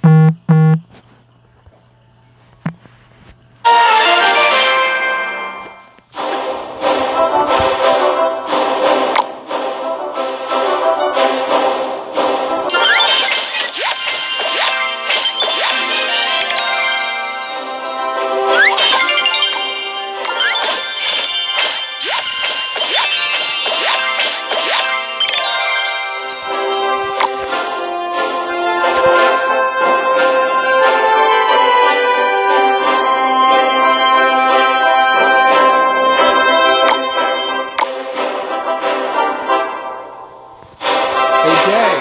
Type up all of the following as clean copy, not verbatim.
Hey Jay.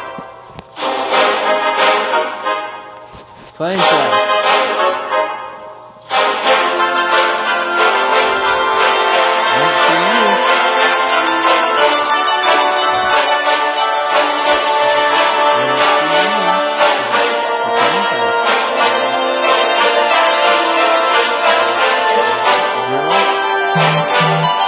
Playing chess. I don't see you. I don't see you. You're playing chess. Zero.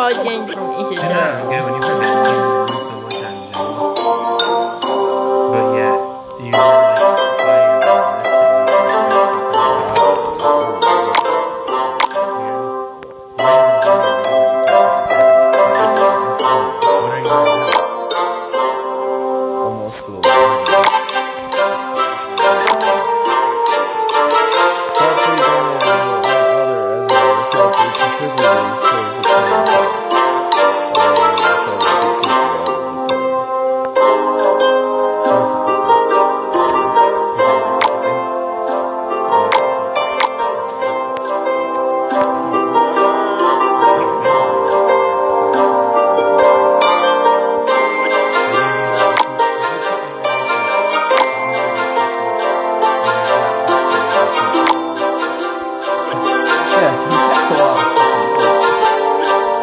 color change from each I know, good when you put that in, so much I'm jealous. But yeah, do you like play your What are you Almost to the line. Top 3 donate one other as well as top 3 contributors towards the podcast. So I decided to kick you out of the Yeah, 'cause that's a lot of fucking work.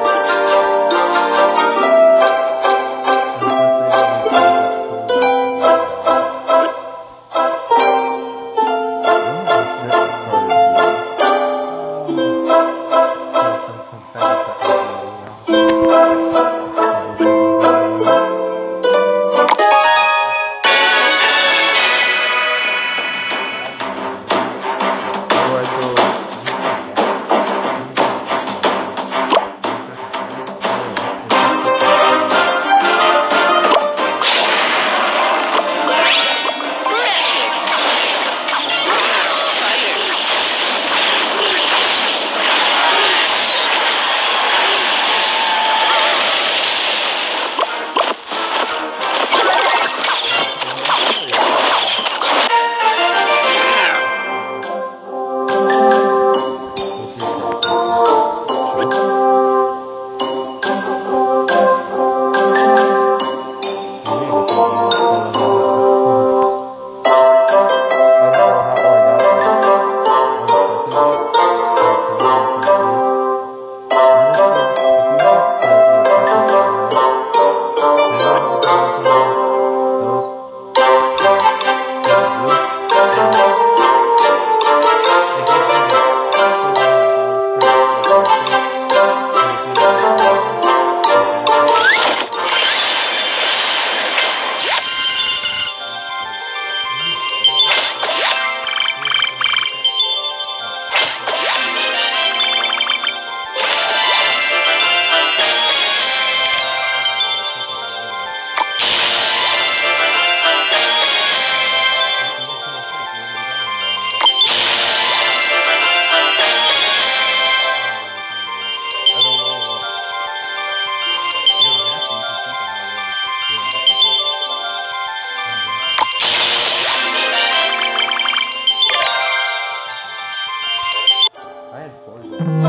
I had 40.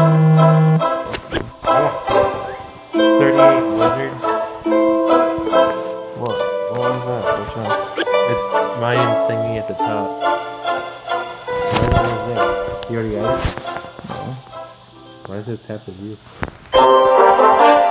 38 lizards. What? What was that? The chest? It's my thingy at the top. Why is it there? You already got it? No. Why does it tap the view?